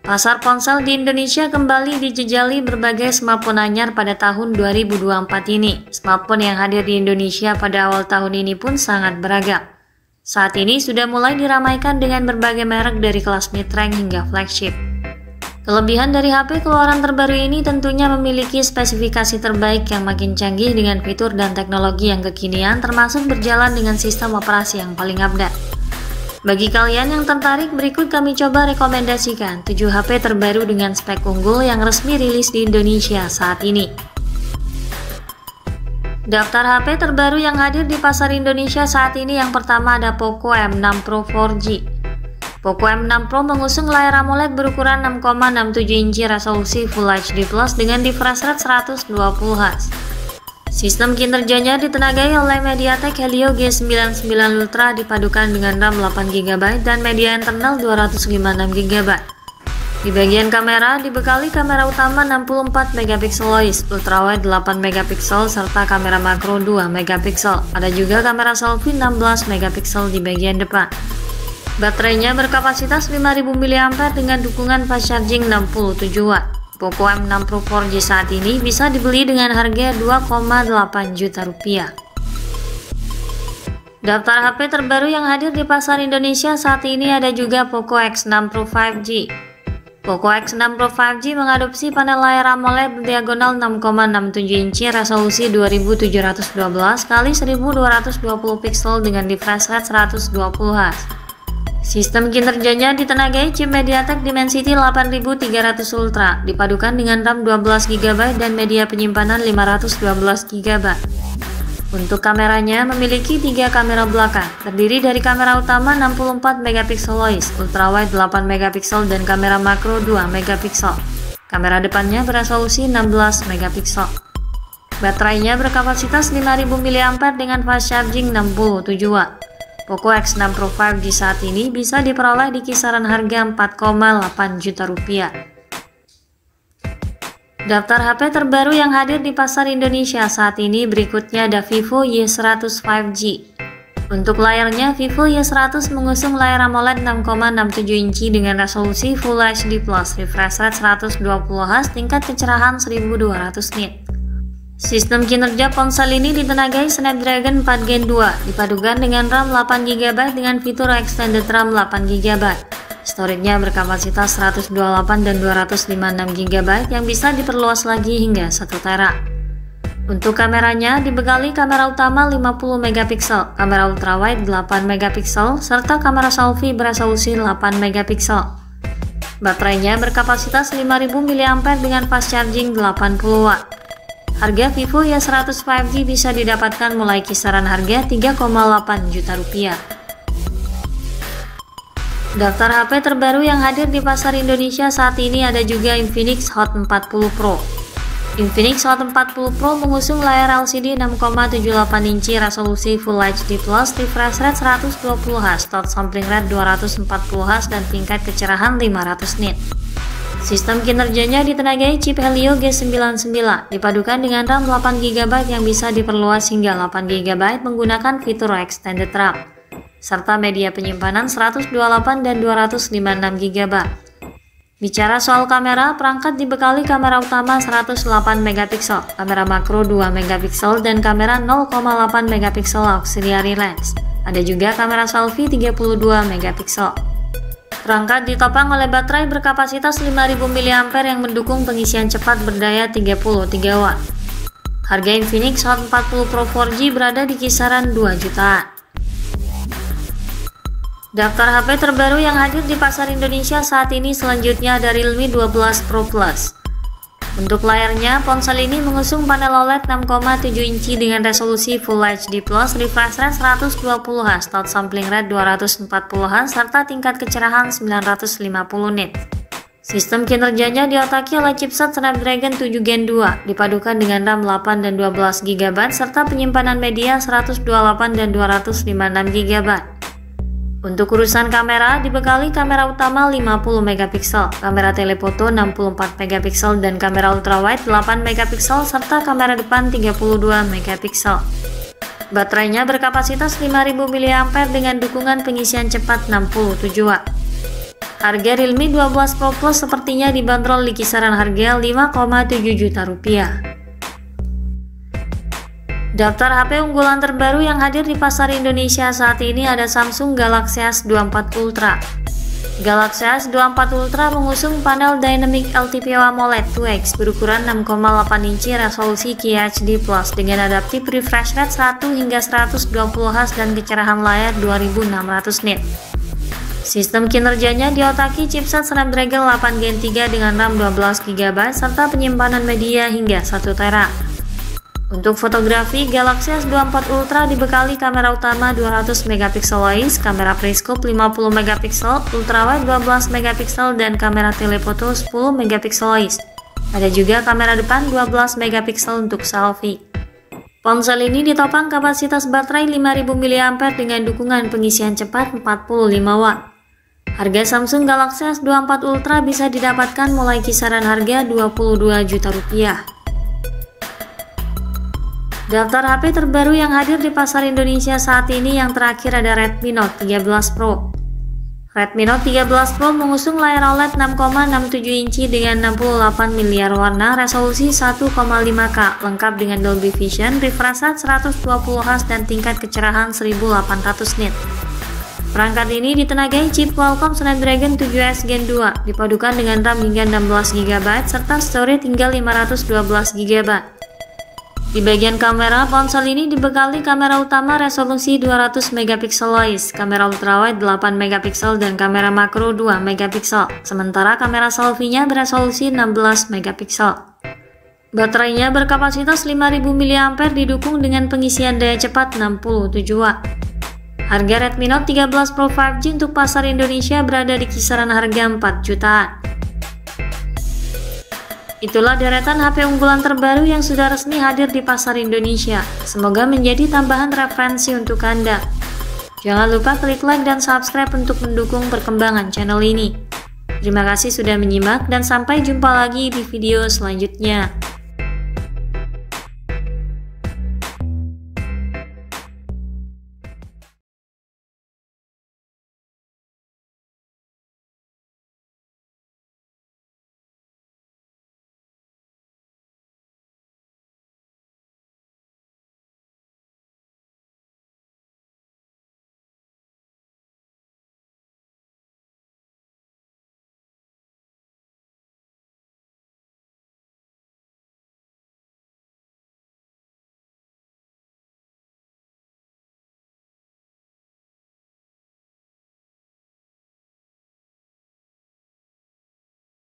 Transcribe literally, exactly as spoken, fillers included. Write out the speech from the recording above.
Pasar ponsel di Indonesia kembali dijejali berbagai smartphone anyar pada tahun dua ribu dua puluh empat ini. Smartphone yang hadir di Indonesia pada awal tahun ini pun sangat beragam. Saat ini sudah mulai diramaikan dengan berbagai merek dari kelas mid-range hingga flagship. Kelebihan dari H P keluaran terbaru ini tentunya memiliki spesifikasi terbaik yang makin canggih dengan fitur dan teknologi yang kekinian, termasuk berjalan dengan sistem operasi yang paling update. Bagi kalian yang tertarik, berikut kami coba rekomendasikan tujuh H P terbaru dengan spek unggul yang resmi rilis di Indonesia saat ini. Daftar H P terbaru yang hadir di pasar Indonesia saat ini, yang pertama ada Poco M enam Pro empat G. Poco M enam Pro mengusung layar AMOLED berukuran enam koma enam tujuh inci resolusi Full H D plus dengan refresh rate seratus dua puluh hertz. Sistem kinerjanya ditenagai oleh MediaTek Helio G sembilan puluh sembilan Ultra dipadukan dengan RAM delapan giga byte dan media internal dua ratus lima puluh enam giga byte. Di bagian kamera dibekali kamera utama enam puluh empat megapiksel lois, ultrawide delapan megapiksel serta kamera makro dua megapiksel. Ada juga kamera selfie enam belas megapiksel di bagian depan. Baterainya berkapasitas lima ribu miliampere hora dengan dukungan fast charging enam puluh tujuh watt. Poco M enam Pro empat G saat ini bisa dibeli dengan harga dua koma delapan juta rupiah. Daftar H P terbaru yang hadir di pasar Indonesia saat ini ada juga Poco X enam Pro lima G. Poco X enam Pro lima G mengadopsi panel layar AMOLED berdiagonal enam koma enam tujuh inci resolusi dua ribu tujuh ratus dua belas kali seribu dua ratus dua puluh piksel dengan refresh rate seratus dua puluh hertz. Sistem kinerjanya ditenagai chip MediaTek Dimensity delapan ribu tiga ratus Ultra dipadukan dengan RAM dua belas giga byte dan media penyimpanan lima ratus dua belas giga byte. Untuk kameranya memiliki tiga kamera belakang, terdiri dari kamera utama enam puluh empat megapiksel lois, ultrawide delapan megapiksel dan kamera makro dua megapiksel. Kamera depannya beresolusi enam belas megapiksel. Baterainya berkapasitas lima ribu miliampere hora dengan fast charging enam puluh tujuh watt. Poco X enam Pro lima G saat ini bisa diperoleh di kisaran harga empat koma delapan juta rupiah. Daftar H P terbaru yang hadir di pasar Indonesia saat ini berikutnya ada Vivo Y seratus lima G. Untuk layarnya, Vivo Y seratus mengusung layar AMOLED enam koma enam tujuh inci dengan resolusi Full H D plus, refresh rate seratus dua puluh hertz, tingkat kecerahan seribu dua ratus nit. Sistem kinerja ponsel ini ditenagai Snapdragon empat Gen dua, dipadukan dengan RAM delapan giga byte dengan fitur Extended RAM delapan giga byte. Storage-nya berkapasitas seratus dua puluh delapan dan dua ratus lima puluh enam giga byte yang bisa diperluas lagi hingga satu tera. Untuk kameranya dibekali kamera utama lima puluh megapiksel, kamera ultrawide delapan megapiksel, serta kamera selfie beresolusi delapan megapiksel. Baterainya berkapasitas lima ribu miliampere hora dengan fast charging delapan puluh watt. Harga Vivo Y seratus lima G bisa didapatkan mulai kisaran harga tiga koma delapan juta rupiah. Daftar H P terbaru yang hadir di pasar Indonesia saat ini ada juga Infinix Hot empat puluh Pro. Infinix Hot empat puluh Pro mengusung layar L C D enam koma tujuh delapan inci resolusi Full H D plus, refresh rate seratus dua puluh hertz, touch sampling rate dua ratus empat puluh hertz dan tingkat kecerahan lima ratus nit. Sistem kinerjanya ditenagai chip Helio G sembilan puluh sembilan dipadukan dengan RAM delapan giga byte yang bisa diperluas hingga delapan giga byte menggunakan fitur Extended RAM, serta media penyimpanan seratus dua puluh delapan dan dua ratus lima puluh enam giga byte. Bicara soal kamera, perangkat dibekali kamera utama seratus delapan megapiksel, kamera makro dua megapiksel dan kamera nol koma delapan megapiksel auxiliary lens. Ada juga kamera selfie tiga puluh dua megapiksel. Perangkat ditopang oleh baterai berkapasitas lima ribu miliampere hora yang mendukung pengisian cepat berdaya tiga puluh tiga watt. Harga Infinix Hot empat puluh Pro empat G berada di kisaran dua jutaan. Daftar H P terbaru yang hadir di pasar Indonesia saat ini selanjutnya ada Realme dua belas Pro Plus. Untuk layarnya, ponsel ini mengusung panel O L E D enam koma tujuh inci dengan resolusi Full H D plus, refresh rate seratus dua puluh hertz, touch sampling rate dua ratus empat puluh hertz, serta tingkat kecerahan sembilan ratus lima puluh nit. Sistem kinerjanya diotaki oleh chipset Snapdragon tujuh Gen dua, dipadukan dengan RAM delapan dan dua belas giga byte, serta penyimpanan media seratus dua puluh delapan dan dua ratus lima puluh enam giga byte. Untuk urusan kamera, dibekali kamera utama lima puluh megapiksel, kamera telefoto enam puluh empat megapiksel dan kamera ultrawide delapan megapiksel serta kamera depan tiga puluh dua megapiksel. Baterainya berkapasitas lima ribu miliampere hora dengan dukungan pengisian cepat enam puluh tujuh watt. Harga Realme dua belas Pro Plus sepertinya dibanderol di kisaran harga lima koma tujuh juta rupiah. Daftar H P unggulan terbaru yang hadir di pasar Indonesia saat ini ada Samsung Galaxy S dua puluh empat Ultra. Galaxy S dua puluh empat Ultra mengusung panel Dynamic L T P O AMOLED dua X berukuran enam koma delapan inci resolusi Q H D plus dengan adaptif refresh rate seratus hingga seratus dua puluh hertz dan kecerahan layar dua ribu enam ratus nit. Sistem kinerjanya diotaki chipset Snapdragon delapan Gen tiga dengan RAM dua belas giga byte serta penyimpanan media hingga satu tera. Untuk fotografi, Galaxy S dua puluh empat Ultra dibekali kamera utama dua ratus megapiksel wise, kamera periskop lima puluh megapiksel, ultrawide dua belas megapiksel, dan kamera telefoto sepuluh megapiksel wise. Ada juga kamera depan dua belas megapiksel untuk selfie. Ponsel ini ditopang kapasitas baterai lima ribu miliampere hora dengan dukungan pengisian cepat empat puluh lima watt. Harga Samsung Galaxy S dua puluh empat Ultra bisa didapatkan mulai kisaran harga dua puluh dua juta rupiah. Daftar H P terbaru yang hadir di pasar Indonesia saat ini yang terakhir ada Redmi Note tiga belas Pro. Redmi Note tiga belas Pro mengusung layar O L E D enam koma enam tujuh inci dengan enam puluh delapan miliar warna, resolusi satu koma lima K, lengkap dengan Dolby Vision, refresh rate seratus dua puluh hertz, dan tingkat kecerahan seribu delapan ratus nit. Perangkat ini ditenagai chip Qualcomm Snapdragon tujuh S Gen dua, dipadukan dengan RAM hingga enam belas giga byte serta storage hingga lima ratus dua belas giga byte. Di bagian kamera, ponsel ini dibekali kamera utama resolusi dua ratus megapiksel wise, kamera ultrawide delapan megapiksel, dan kamera makro dua megapiksel. Sementara kamera selfie-nya beresolusi enam belas megapiksel. Baterainya berkapasitas lima ribu miliampere hora didukung dengan pengisian daya cepat enam puluh tujuh watt. Harga Redmi Note tiga belas Pro lima G untuk pasar Indonesia berada di kisaran harga empat jutaan. Itulah deretan H P unggulan terbaru yang sudah resmi hadir di pasar Indonesia. Semoga menjadi tambahan referensi untuk Anda. Jangan lupa klik like dan subscribe untuk mendukung perkembangan channel ini. Terima kasih sudah menyimak dan sampai jumpa lagi di video selanjutnya.